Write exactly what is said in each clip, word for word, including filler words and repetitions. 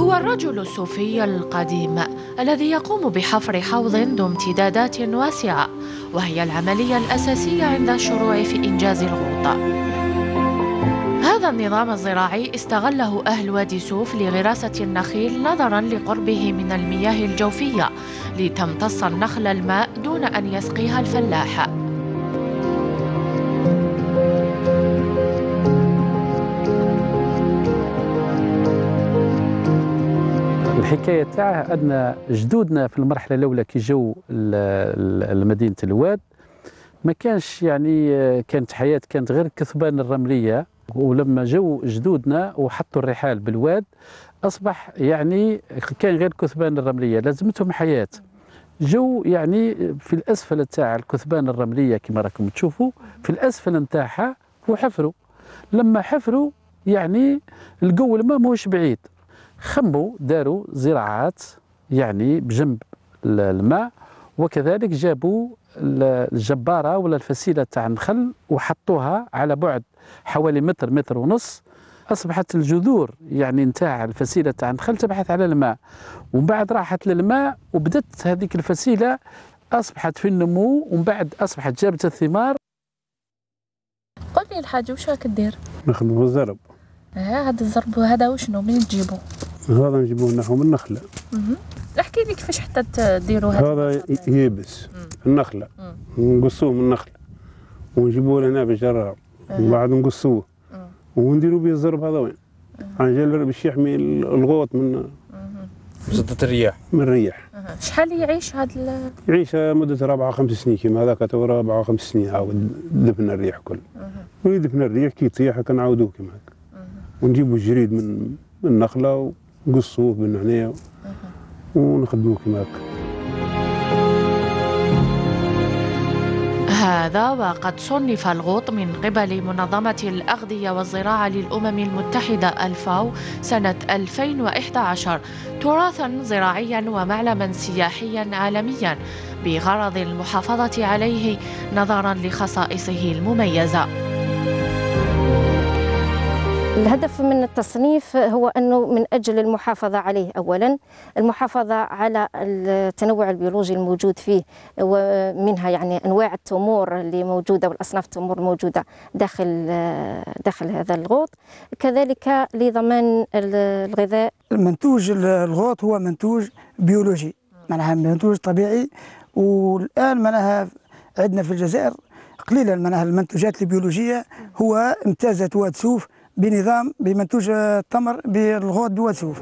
هو الرجل الصوفي القديم الذي يقوم بحفر حوض ذو امتدادات واسعة، وهي العملية الأساسية عند الشروع في إنجاز الغوط. هذا النظام الزراعي استغله أهل وادي سوف لغراسة النخيل نظرا لقربه من المياه الجوفية، لتمتص النخل الماء دون أن يسقيها الفلاح. الحكايه تاعه ان جدودنا في المرحله الاولى كي جو لمدينه الواد ما كانش يعني كانت حياه كانت غير الكثبان الرمليه، ولما جو جدودنا وحطوا الرحال بالواد اصبح يعني كان غير الكثبان الرمليه، لازمتهم حياه. جو يعني في الاسفل تاع الكثبان الرمليه كما راكم تشوفوا، في الاسفل نتاعها وحفروا. لما حفروا يعني لقوا الماء ماهوش بعيد، خموا داروا زراعات يعني بجنب الماء، وكذلك جابوا الجباره ولا الفسيله تاع النخل وحطوها على بعد حوالي متر متر ونص. اصبحت الجذور يعني نتاع الفسيله تاع النخل تبحث على الماء، ومن بعد راحت للماء وبدت هذيك الفسيله اصبحت في النمو، ومن بعد اصبحت جابت الثمار. قل لي الحاج واش راك دير؟ نخدموا الزرب. اه هذا الزرب هذا وشنو منين تجيبوه؟ هذا نجيبوه نحو من النخله. احكي لي كيفاش حتى تديروا هذا؟ هذا يابس النخله، نقصوه من النخله ونجيبوه لهنا بالجرار، ومن بعد نقصوه ونديروا به الزرب هذا وين؟ عن باش يحمي الغوط من شدة الرياح. من الرياح. شحال يعيش هذا؟ يعيش مدة ربعة خمس سنين كيما هذاك تو ربعة خمس سنين عاود دفن الريح كل. ويدفن الريح كي يطيح هكا نعاودوه كيما هكا. ونجيبوا الجريد من من النخلة ونقصوه من هنا ونخدموه كيما هكا. هذا وقد صنف الغوط من قبل منظمة الأغذية والزراعة للأمم المتحدة الفاو سنة ألفين وإحدى عشر تراثا زراعيا ومعلما سياحيا عالميا بغرض المحافظة عليه نظرا لخصائصه المميزة. الهدف من التصنيف هو أنه من أجل المحافظة عليه أولا، المحافظة على التنوع البيولوجي الموجود فيه، ومنها يعني أنواع التمور اللي موجودة والأصناف التمور الموجودة داخل داخل هذا الغوط، كذلك لضمان الغذاء. المنتوج الغوط هو منتوج بيولوجي، معناها منتوج طبيعي، والآن معناها عندنا في الجزائر قليلا معناها المنتوجات البيولوجية. هو امتازت واد سوف بنظام بمنتوج التمر بالغوط بواد سوف.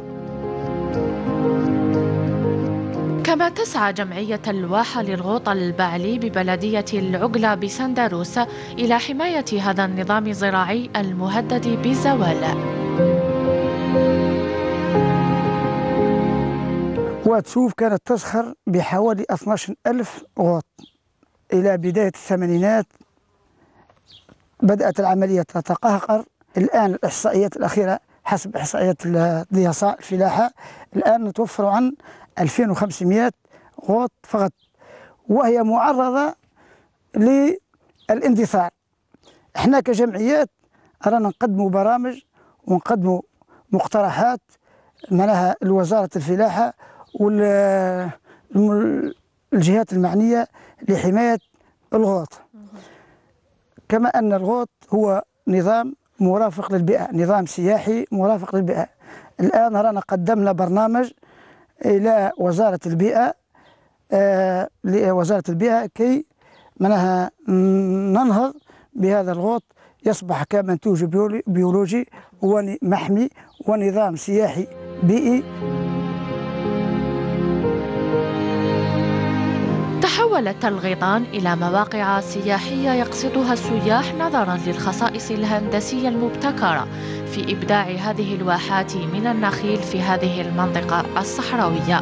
كما تسعى جمعية الواحة للغوط البعلي ببلدية العقلة بسندروس إلى حماية هذا النظام الزراعي المهدد بالزوال. واد سوف كانت تزخر بحوالي اثني عشر ألف غوط. إلى بداية الثمانينات بدأت العملية تتقهقر. الآن الإحصائيات الأخيرة حسب إحصائيات الضياصاء الفلاحة الآن نتوفر عن ألفين وخمسمائة غوط فقط، وهي معرضة للاندثار. احنا كجمعيات رانا نقدموا برامج ونقدموا مقترحات معناها لوزارة الفلاحة والجهات المعنية لحماية الغوط. كما أن الغوط هو نظام مرافق للبيئة، نظام سياحي مرافق للبيئة. الآن رانا قدمنا برنامج إلى وزارة البيئة آه لوزارة البيئة كي معناها ننهض بهذا الغوط يصبح كمنتوج بيولوجي ومحمي ونظام سياحي بيئي. تحولت الغيطان إلى مواقع سياحية يقصدها السياح نظرا للخصائص الهندسية المبتكرة في إبداع هذه الواحات من النخيل في هذه المنطقة الصحراوية.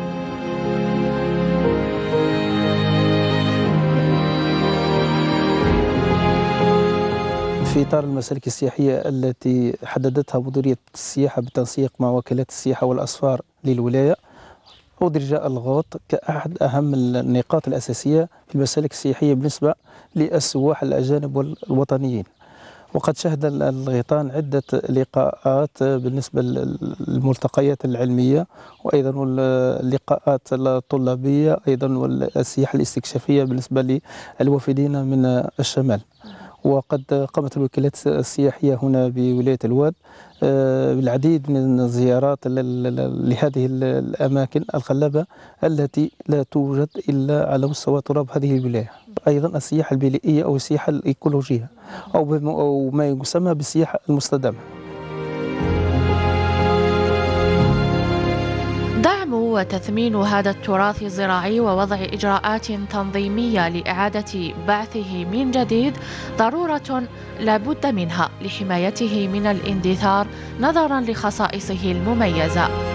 في إطار المسالك السياحية التي حددتها مديرية السياحة بالتنسيق مع وكالات السياحة والأسفار للولاية، أدرج الغوط كأحد أهم النقاط الأساسية في المسالك السياحية بالنسبة للسواح الأجانب والوطنيين. وقد شهد الغيطان عدة لقاءات بالنسبة للملتقيات العلمية، وأيضا اللقاءات الطلابية، أيضا والسياحة الاستكشافية بالنسبة للوافدين من الشمال. وقد قامت الوكالات السياحية هنا بولاية الواد بالعديد من الزيارات لهذه الأماكن الخلابة التي لا توجد إلا على مستوى تراب هذه الولاية. أيضا السياحة البيئية أو السياحة الإيكولوجية أو ما يسمى بالسياحة المستدامة. دعم وتثمين هذا التراث الزراعي ووضع إجراءات تنظيمية لإعادة بعثه من جديد ضرورة لا بد منها لحمايته من الاندثار نظرا لخصائصه المميزة.